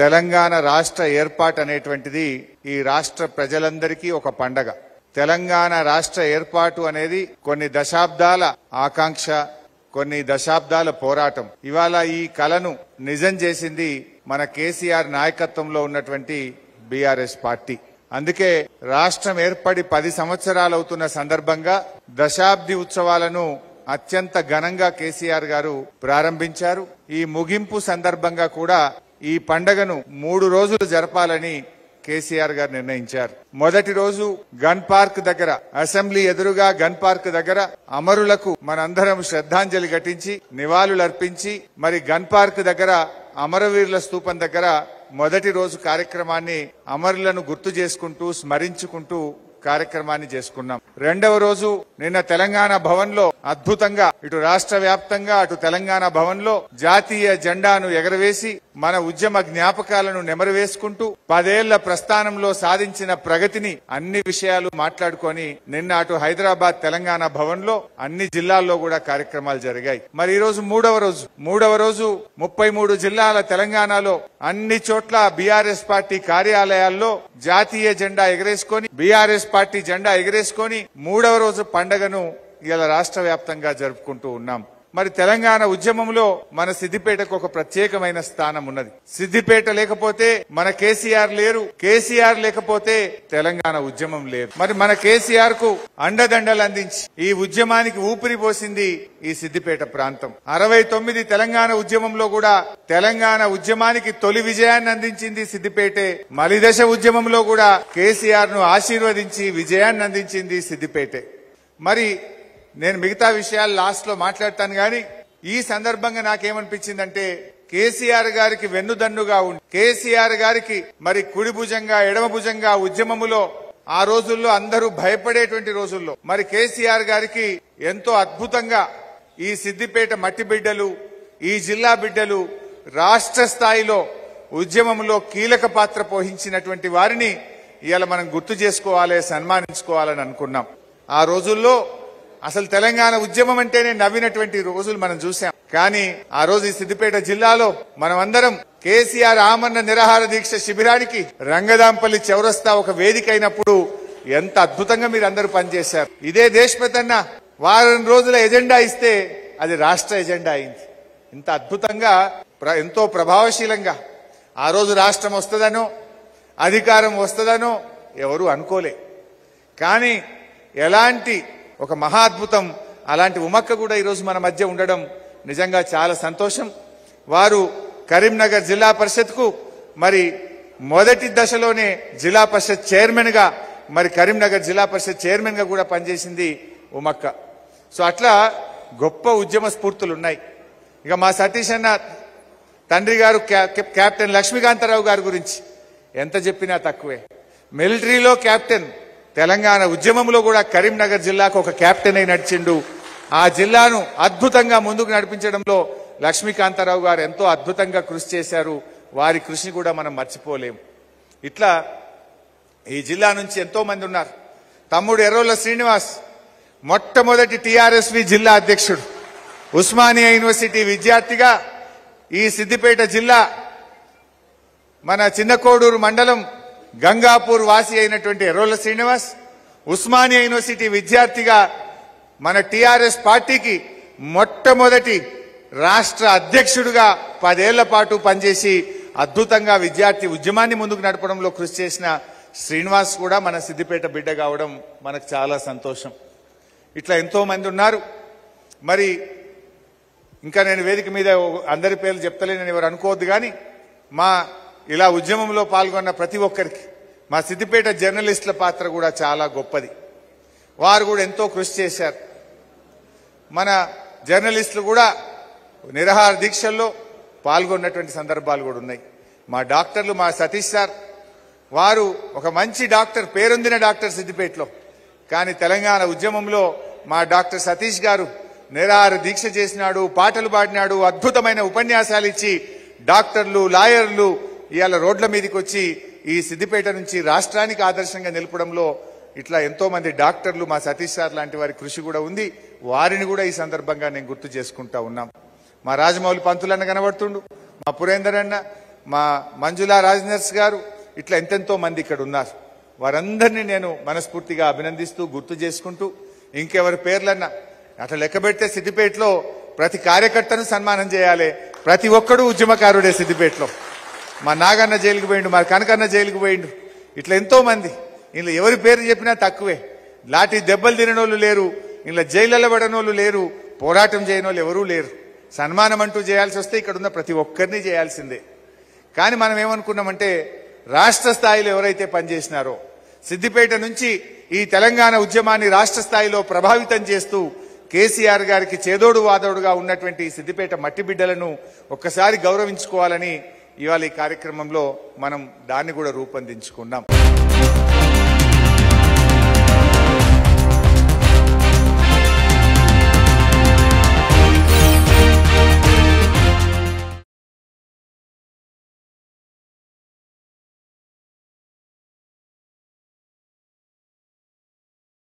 తెలంగాణ రాష్ట్ర ఏర్పాటు అనేటువంటిది ఈ రాష్ట్ర ప్రజలందరికీ ఒక పండగ. తెలంగాణ రాష్ట్ర ఏర్పాటు అనేది కొన్ని దశాబ్దాల ఆకాంక్ష, కొన్ని దశాబ్దాల పోరాటం. ఇవాళ ఈ కలను నిజం చేసింది మన కేసీఆర్ నాయకత్వంలో ఉన్నటువంటి బీఆర్ఎస్ పార్టీ. అందుకే రాష్ట్రం ఏర్పడి 10 సంవత్సరాలు అవుతున్న సందర్భంగా దశాబ్ది ఉత్సవాలను అత్యంత ఘనంగా కేసీఆర్ గారు ప్రారంభించారు. ఈ ముగింపు సందర్భంగా కూడా ఈ పండుగను 3 రోజులు జరపాలని కేసీఆర్ గారు నిర్ణయించారు. మొదటి రోజు గన్ పార్క్ దగ్గర, అసెంబ్లీ ఎదురుగా గన్ పార్క్ దగ్గర అమరులకు మనందరం శ్రద్ధాంజలి ఘటించి నివాళులర్పించి మరి గన్ పార్క్ దగ్గర అమరవీరుల స్తూపం దగ్గర మొదటి రోజు కార్యక్రమాన్ని అమరులను గుర్తు చేసుకుంటూ స్మరించుకుంటూ కార్యక్రమాన్ని చేసుకున్నాం. రెండవ రోజు నిన్న తెలంగాణ భవన్ లో అద్భుతంగా ఇటు రాష్ట్ర వ్యాప్తంగా అటు తెలంగాణ భవన్ లో జాతీయ జెండాను ఎగరవేసి మన ఉద్యమ జ్ఞాపకాలను నెమరువేసుకుంటూ 10 ఏళ్ల ప్రస్థానంలో సాధించిన ప్రగతిని అన్ని విషయాలు మాట్లాడుకొని నిన్న అటు హైదరాబాద్ తెలంగాణ భవన్ లో అన్ని జిల్లాల్లో కూడా కార్యక్రమాలు జరిగాయి. మరి ఈ రోజు మూడవ రోజు 33 జిల్లాల తెలంగాణలో అన్ని చోట్ల బీఆర్ఎస్ పార్టీ కార్యాలయాల్లో జాతీయ జెండా ఎగరేసుకొని బీఆర్ఎస్ పార్టీ జెండా ఎగరేసుకొని 3వ రోజు పండుగను ఇలా రాష్ట్ర వ్యాప్తంగా జరుపుకుంటూ ఉన్నాం. మరి తెలంగాణ ఉద్యమంలో మన సిద్దిపేటకు ఒక ప్రత్యేకమైన స్థానం ఉన్నది. సిద్దిపేట లేకపోతే మన కేసీఆర్ లేరు, కేసీఆర్ లేకపోతే తెలంగాణ ఉద్యమం లేదు. మరి మన కేసీఆర్ కు అండదండలు అందించి ఈ ఉద్యమానికి ఊపిరి పోసింది ఈ సిద్దిపేట ప్రాంతం. 69 తెలంగాణ ఉద్యమంలో కూడా తెలంగాణ ఉద్యమానికి తొలి విజయాన్ని అందించింది సిద్దిపేటే. మలిదశ ఉద్యమంలో కూడా కేసీఆర్ ను ఆశీర్వదించి విజయాన్ని అందించింది సిద్దిపేటే. మరి నేను మిగతా విషయాలు లాస్ట్ లో మాట్లాడతాను గాని ఈ సందర్భంగా నాకేమనిపించిందంటే కేసీఆర్ గారికి వెన్నుదన్నుగా ఉండి కేసీఆర్ గారికి మరి కుడి భుజంగా ఎడమ భుజంగా ఉద్యమములో ఆ రోజుల్లో అందరూ భయపడేటువంటి రోజుల్లో మరి కేసీఆర్ గారికి ఎంతో అద్భుతంగా ఈ సిద్దిపేట మట్టి బిడ్డలు, ఈ జిల్లా బిడ్డలు రాష్ట్ర స్థాయిలో ఉద్యమంలో కీలక పాత్ర పోషించినటువంటి వారిని ఇవాళ మనం గుర్తు చేసుకోవాలి, సన్మానించుకోవాలని అనుకున్నాం. ఆ రోజుల్లో అసలు తెలంగాణ ఉద్యమం అంటేనే నవ్వినటువంటి రోజులు మనం చూసాం. కానీ ఆ రోజు ఈ సిద్దిపేట జిల్లాలో మనం అందరం కేసీఆర్ ఆమరణ నిరాహార దీక్ష శిబిరానికి రంగదాంపల్లి చౌరస్తా ఒక వేదిక అయినప్పుడు ఎంత అద్భుతంగా మీరు అందరూ పనిచేశారు. ఇదే దేశపెద్దన్న వారం రోజుల ఎజెండా ఇస్తే అది రాష్ట్ర ఎజెండా అయింది. ఇంత అద్భుతంగా ఎంతో ప్రభావశీలంగా ఆ రోజు రాష్ట్రం వస్తుందనో అధికారం వస్తుందనో ఎవరు అనుకోలే. కానీ ఎలాంటి ఒక మహా అద్భుతం, అలాంటి ఉమక్క కూడా ఈరోజు మన మధ్య ఉండడం నిజంగా చాలా సంతోషం. వారు కరీంనగర్ జిల్లా పరిషత్ కు మరి మొదటి దశలోనే జిల్లా పరిషత్ చైర్మన్ గా మరి కరీంనగర్ జిల్లా పరిషత్ చైర్మన్ గా కూడా పనిచేసింది ఉమక్క. సో అట్లా గొప్ప ఉద్యమ స్ఫూర్తులు ఉన్నాయి. ఇక మా సతీష్ అన్న తండ్రి గారు కెప్టెన్ లక్ష్మీకాంతారావు గారి గురించి ఎంత చెప్పినా తక్కువే. మిలిటరీలో కెప్టెన్, తెలంగాణ ఉద్యమంలో కూడా కరీంనగర్ జిల్లాకు ఒక కెప్టెన్ అయి నడిచిండు. ఆ జిల్లాను అద్భుతంగా ముందుకు నడిపించడంలో లక్ష్మీకాంతారావు గారు ఎంతో అద్భుతంగా కృషి చేశారు. వారి కృషిని కూడా మనం మర్చిపోలేం. ఇట్లా ఈ జిల్లా నుంచి ఎంతో మంది ఉన్నారు. తమ్ముడు ఎర్రోళ్ల శ్రీనివాస్ మొట్టమొదటి టీఆర్ఎస్వి జిల్లా అధ్యక్షుడు, ఉస్మానియా యూనివర్సిటీ విద్యార్థిగా ఈ సిద్దిపేట జిల్లా మన చిన్నకోడూరు మండలం గంగాపూర్ వాసి అయినటువంటి ఎర్రోళ్ల శ్రీనివాస్ ఉస్మానియా యూనివర్సిటీ విద్యార్థిగా మన టీఆర్ఎస్ పార్టీకి మొట్టమొదటి రాష్ట్ర అధ్యక్షుడిగా 10 ఏళ్ల పాటు పనిచేసి అద్భుతంగా విద్యార్థి ఉద్యమాన్ని ముందుకు నడపడంలో కృషి చేసిన శ్రీనివాస్ కూడా మన సిద్దిపేట బిడ్డ కావడం మనకు చాలా సంతోషం. ఇట్లా ఎంతో మంది ఉన్నారు. మరి ఇంకా నేను వేదిక మీద అందరి పేర్లు చెప్తలేనని ఎవరు అనుకోవద్దు. కానీ మా ఇలా ఉద్యమంలో పాల్గొన్న ప్రతి ఒక్కరికి మా సిద్దిపేట జర్నలిస్టుల పాత్ర కూడా చాలా గొప్పది. వారు కూడా ఎంతో కృషి చేశారు. మన జర్నలిస్టులు కూడా నిరాహార దీక్షల్లో పాల్గొన్నటువంటి సందర్భాలు కూడా ఉన్నాయి. మా డాక్టర్లు, మా సతీష్ సార్ వారు ఒక మంచి డాక్టర్, పేరొందిన డాక్టర్ సిద్దిపేటలో. కానీ తెలంగాణ ఉద్యమంలో మా డాక్టర్ సతీష్ గారు నిరాహార దీక్ష చేసినాడు, పాటలు పాడినాడు, అద్భుతమైన ఉపన్యాసాలు ఇచ్చి డాక్టర్లు, లాయర్లు ఇవాళ రోడ్ల మీదకి వచ్చి ఈ సిద్దిపేట నుంచి రాష్ట్రానికి ఆదర్శంగా నిలపడంలో ఇట్లా ఎంతో మంది డాక్టర్లు, మా సతీష్ సార్ లాంటి వారి కృషి కూడా ఉంది. వారిని కూడా ఈ సందర్భంగా నేను గుర్తు చేసుకుంటా ఉన్నాం. మా రాజమౌళి పంతులన్న కనబడుతుండు, మా పురేందర్ అన్న, మా మంజులా రాజనర్స్ గారు, ఇట్లా ఎంతెంతో మంది ఇక్కడ ఉన్నారు. వారందరినీ నేను మనస్ఫూర్తిగా అభినందిస్తూ గుర్తు చేసుకుంటూ, ఇంకెవరి పేర్లన్నా అట్లా లెక్క పెడితే సిద్దిపేటలో ప్రతి కార్యకర్తను సన్మానం చేయాలి. ప్రతి ఒక్కడు ఉద్యమకారుడే సిద్దిపేటలో. మా నాగన్న జైలుకు పోయిండు, మా కనకన్న జైలుకు పోయిండు, ఇట్లా ఎంతో మంది. ఇంట్లో ఎవరి పేరు చెప్పినా తక్కువే. లాఠీ దెబ్బలు తిననోళ్ళు లేరు, ఇంట్లో జైళ్ళలో పడనోళ్ళు లేరు, పోరాటం చేయని వాళ్ళు ఎవరూ లేరు. సన్మానం అంటూ చేయాల్సి వస్తే ఇక్కడ ఉన్న ప్రతి ఒక్కరిని చేయాల్సిందే. కానీ మనం ఏమనుకున్నామంటే, రాష్ట్ర స్థాయిలో ఎవరైతే పనిచేసినారో, సిద్దిపేట నుంచి ఈ తెలంగాణ ఉద్యమాన్ని రాష్ట్ర స్థాయిలో ప్రభావితం చేస్తూ కేసీఆర్ గారికి చేదోడు వాదోడుగా ఉన్నటువంటి సిద్దిపేట మట్టి బిడ్డలను ఒక్కసారి గౌరవించుకోవాలని ఇవాళ ఈ కార్యక్రమంలో మనం దాన్ని కూడా రూపొందించుకున్నాం.